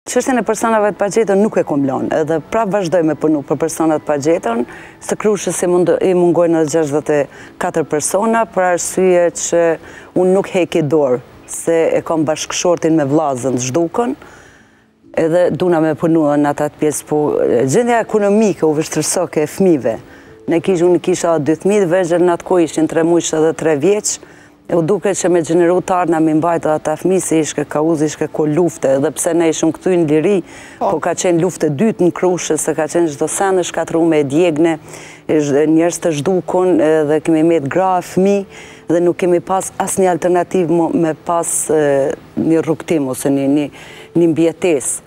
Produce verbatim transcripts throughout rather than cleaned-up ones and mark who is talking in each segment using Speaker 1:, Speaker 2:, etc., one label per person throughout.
Speaker 1: Çështjen e personave të pagjetur nuk e kom lënë, edhe prapë vazhdoj me punu për personat pagjetur, së Krushës i mungojnë edhe gjashtëdhjetë e katër persona, për arsye që unë nuk heki dorë, se e kom bashkëshortin me vllazën zhdukën, edhe duna me punu në atat pjesë, po gjendja ekonomike u vështërso ke fëmijëve. Ne kish, unë kisha dy fëmijë të vegjël, në atë kohë ishin tre muaj edhe tre vjeç, e u duket që me gjeneru tarë na mi mbajtë ata fëmijë se ishke kauzi, ishke ko lufte, edhe pse ne ishëm këtu në liri, po ka qenë lufte dytë në Krushë, se ka qenë çdo sen në shkatru me djegne, njerëz të zhdukun, dhe kemi met gra fëmijë, dhe nuk kemi pas asë një alternativ me pas një rrugtim ose një mbjetesë.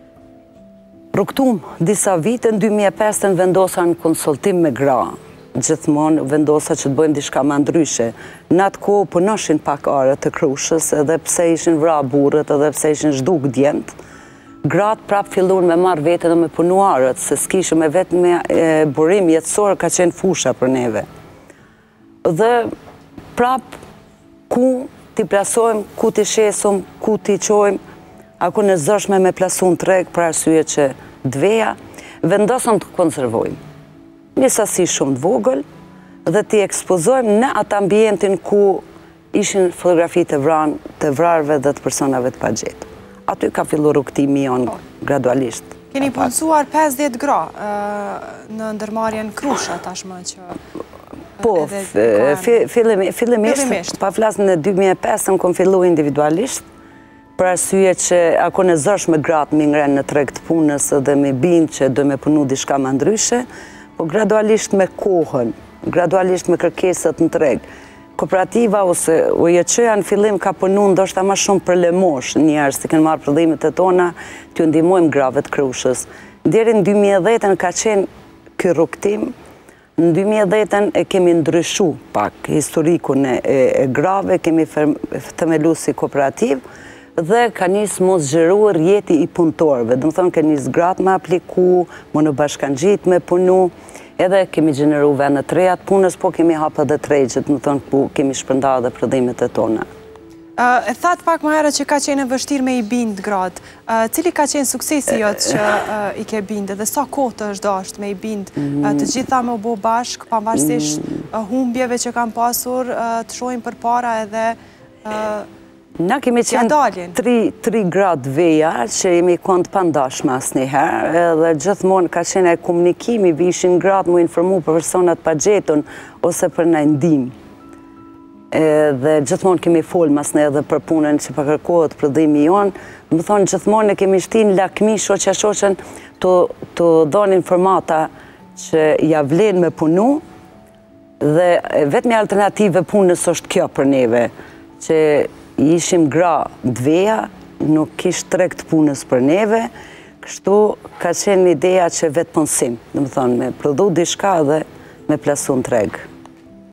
Speaker 1: Rrugtum disa vite, në dy mijë e pesë vendosa në konsultim me gra, gjithmonë vendosa që të bëjmë diçka më ndryshe. Në atë kohë punoshin pak arët të Krushës, edhe pse ishin vra burrët, edhe pse ishin zhduk djemtë, gratë prap fillun me marrë vete dhe me punu arët, se s'kishëm e vetë me burim jetësor ka qenë fusha për neve. Dhe prap ku t'i plasojmë, ku t'i shesëm, ku t'i qojmë, ako në zëshme me plasun të reg për arsye që dveja, vendosëm të konservojmë një sasi shumë të vogël dhe t'i ekspozojmë në atë ambientin ku ishin fotografi të vran, të vrarve dhe të personave të pagjetur. Aty ka fillu rrugtimi jonë gradualisht.
Speaker 2: Keni punësuar pesëdhjetë gra në ndërmarrjen Krusha tashmë që...
Speaker 1: Po, fillimisht, pa flasë në dy mijë e pesë në kom fillu individualisht, për arsye që ako në zësh me gratë mi ngrenë në treg të punës dhe me bindë që do me punu diçka më ndryshe, po gradualisht me kohën, gradualisht me kërkesat në treg. Kooperativa ose U J C-ja në fillim ka punu ndoshta ma shumë për lemosh njerëz të kënë marrë përdhimet e tona, t'ju ndihmojmë grave të Krushës. Deri në dy mijë e dhjetë ka qenë ky rrugtim, në dy mijë e dhjetë e kemi ndryshu pak historikun e grave, kemi themelu si kooperativ, dhe ka njësë mos zgjeruar jeti i punëtorëve. Dëmë thonë, ka njësë gratë me apliku, më në bashkangjit me punu, edhe kemi gjeneru vendet të reja të punës, po kemi hapë edhe të rejgjët, dëmë thonë, po kemi shpërnda dhe prodhimet e tona.
Speaker 2: E thatë pak më herët që ka qenë e vështirë me i bindë gratë. Cili ka qenë suksesi jotë që i ke bindë, dhe sa kohë të është dashtë me i bindë, të gjitha me u bo bashkë, pavarësisht humbjeve që kam pasur, të shojnë për para edhe...
Speaker 1: Na kemi qenë tri gradë veja që jemi kontë pandashme asë njëherë, edhe gjithmonë ka qenë e komunikimi, vishin gradë mu informu për personat pagjetun ose për në ndim. Dhe gjithmonë kemi folë mas në edhe për punën që përkërkohet prodhimi jonë, më thonë gjithmonë e kemi shtin lakmi shoqja shoqen të dhonë informata që ja vlen me punu, dhe vetëmi alternative punës është kjo për neve, që ishim gra dveja, nuk kishtë treg të punës për neve, kështu ka qenë ideja që vetë punësim, dhe më thonë, me prodhu dishka dhe me plasun treg.